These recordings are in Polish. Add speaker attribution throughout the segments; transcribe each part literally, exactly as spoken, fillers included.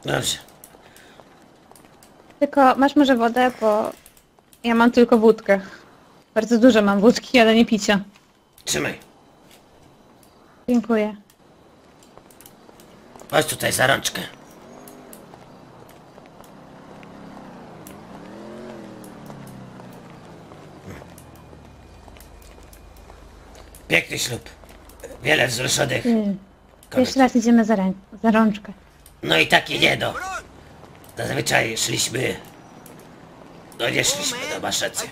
Speaker 1: Dobrze.
Speaker 2: Tylko masz może wodę, bo ja mam tylko wódkę. Bardzo dużo mam wódki, ale nie picia.
Speaker 1: Trzymaj.
Speaker 2: Dziękuję.
Speaker 1: Chodź tutaj za rączkę. Piękny ślub. Wiele wzruszonych
Speaker 2: Ty.
Speaker 1: kobiet.
Speaker 2: Jeszcze raz idziemy za, rę za rączkę.
Speaker 1: No i takie nie no. Zazwyczaj szliśmy... No nie szliśmy, no masz rację.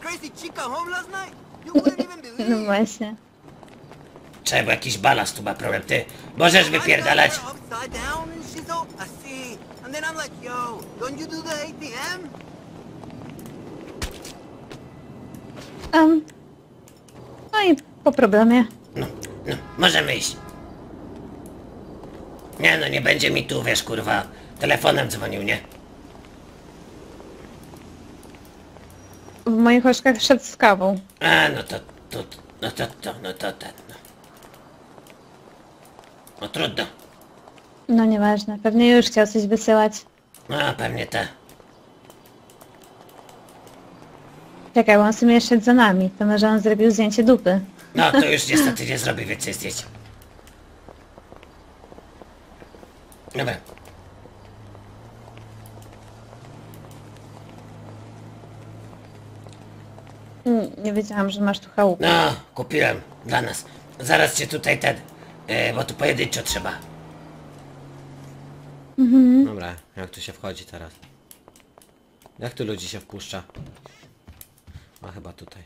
Speaker 2: No właśnie.
Speaker 1: Trzeba jakiś balast, tu ma problem. Ty możesz wypierdalać?
Speaker 2: Um, no i po problemie.
Speaker 1: No, no, możemy iść. Nie no, nie będzie mi tu, wiesz, kurwa, telefonem dzwonił, nie?
Speaker 2: W moich oczkach szedł z kawą.
Speaker 1: A, no to, to, no to, to, no to ten, no. No trudno.
Speaker 2: No nieważne, pewnie już chciał coś wysyłać.
Speaker 1: No, pewnie te.
Speaker 2: Czekaj, bo on sobie szedł za nami. To może on zrobił zdjęcie dupy.
Speaker 1: No, to już niestety nie zrobi więcej zdjęć. Dobra.
Speaker 2: Mm, Nie wiedziałam, że masz tu chałupę.
Speaker 1: No, kupiłem dla nas. Zaraz cię tutaj ten, e, bo tu pojedynczo trzeba.
Speaker 2: Mhm.
Speaker 3: Dobra, jak tu się wchodzi teraz? Jak tu ludzi się wpuszcza? A chyba tutaj.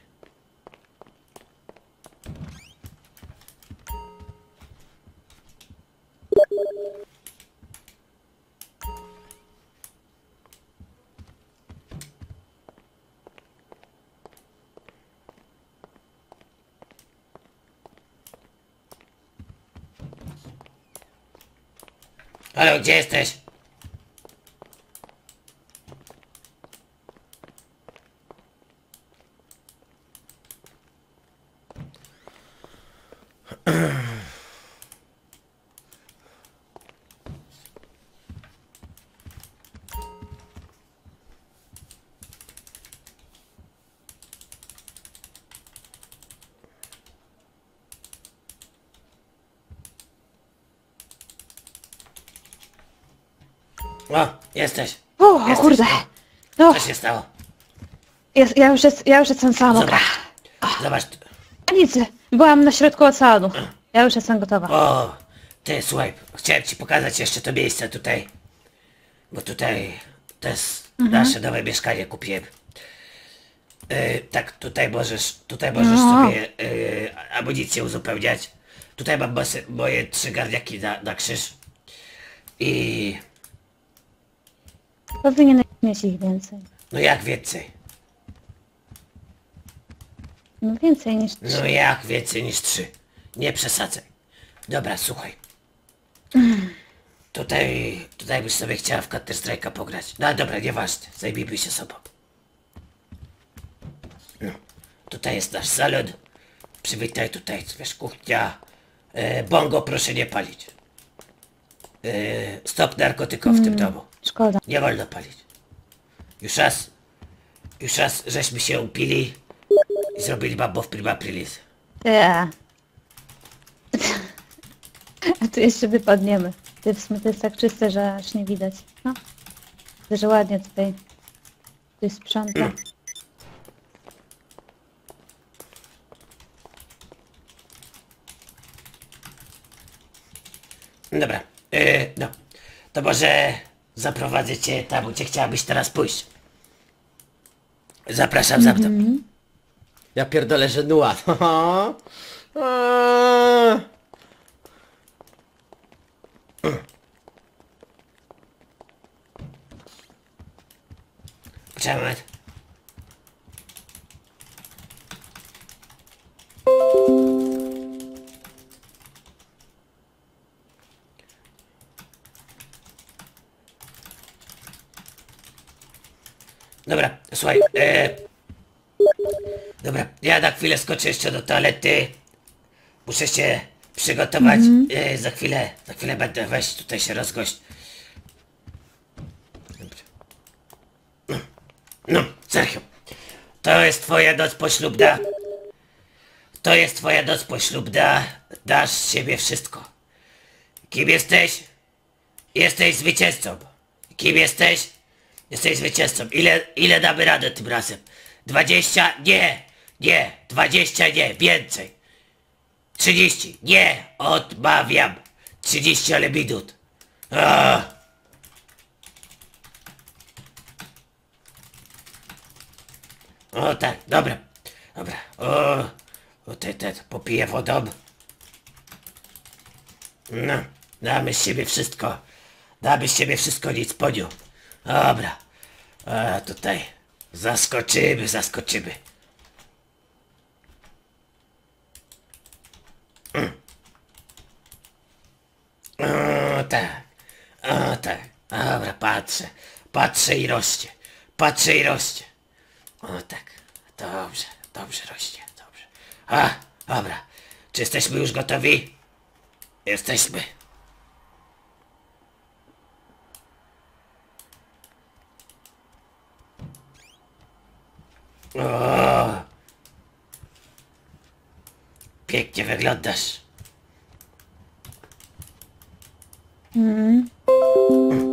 Speaker 1: Halo, gdzie jesteś? O, jesteś.
Speaker 2: O,
Speaker 1: Jesteś.
Speaker 2: kurde! No,
Speaker 1: Co się stało?
Speaker 2: jest, ja, już jest, ja już jestem cała mokra.
Speaker 1: Zobacz. Zobacz.
Speaker 2: A nic, byłam na środku oceanu. Ja już jestem gotowa.
Speaker 1: O, ty, słuchaj, chciałem ci pokazać jeszcze to miejsce tutaj. Bo tutaj to jest nasze nowe mieszkanie, kupiłem. Yy, tak, tutaj możesz, tutaj możesz
Speaker 2: No.
Speaker 1: sobie yy, amunicję uzupełniać. Tutaj mam mosy, moje trzy garniaki na, na krzyż. I...
Speaker 2: Powinieneś mieć ich więcej.
Speaker 1: no jak więcej?
Speaker 2: No więcej niż trzy.
Speaker 1: No jak więcej niż trzy? Nie przesadzaj. Dobra, słuchaj. Tutaj, tutaj byś sobie chciała w Counter Strike'a pograć. No dobra, nieważne, zajmijmy się sobą. No, tutaj jest nasz salon. Przywitaj tutaj, wiesz, kuchnia. E, bongo proszę nie palić. E, stop narkotykom w tym domu.
Speaker 2: Szkoda.
Speaker 1: Nie wolno palić. Już raz, już raz żeśmy się upili i zrobili babbo w prima aprilis.
Speaker 2: Ja. A tu jeszcze wypadniemy. Ty w sumie to jest tak czyste, że aż nie widać. No. Widzę, że ładnie tutaj. Tutaj sprząta.
Speaker 1: Dobra, yy, no. To może zaprowadzę cię tam, gdzie chciałabyś teraz pójść. Zapraszam za mną.
Speaker 3: Ja pierdolę, że nuła. Eee.
Speaker 1: Poczekaj moment. Dobra, słuchaj, e... dobra, ja na chwilę skoczę jeszcze do toalety. Muszę się przygotować. E, za chwilę, za chwilę będę, weź tutaj się rozgość. No, Sergio, to jest twoja noc poślubna. To jest twoja noc poślubna. Dasz z siebie wszystko. Kim jesteś? Jesteś zwycięzcą. Kim jesteś? Jesteś zwycięzcą. Ile, ile damy radę tym razem? Dwadzieścia? Nie! Nie! Dwadzieścia nie! Więcej! Trzydzieści? Nie! Odmawiam! Trzydzieści ale minut. A! O tak, dobra. Dobra. O, o ten, ten, popiję wodą. No, damy z siebie wszystko. Damy z siebie wszystko, nic po nią. Dobra. A tutaj zaskoczymy, zaskoczymy. Mm. O tak. O tak. Dobra, patrzę. Patrzę i rośnie. Patrzę i rośnie. O tak. Dobrze, dobrze rośnie. Dobrze. A, dobra. Czy jesteśmy już gotowi? Jesteśmy. O! Pięknie wyglądasz.
Speaker 2: Mm.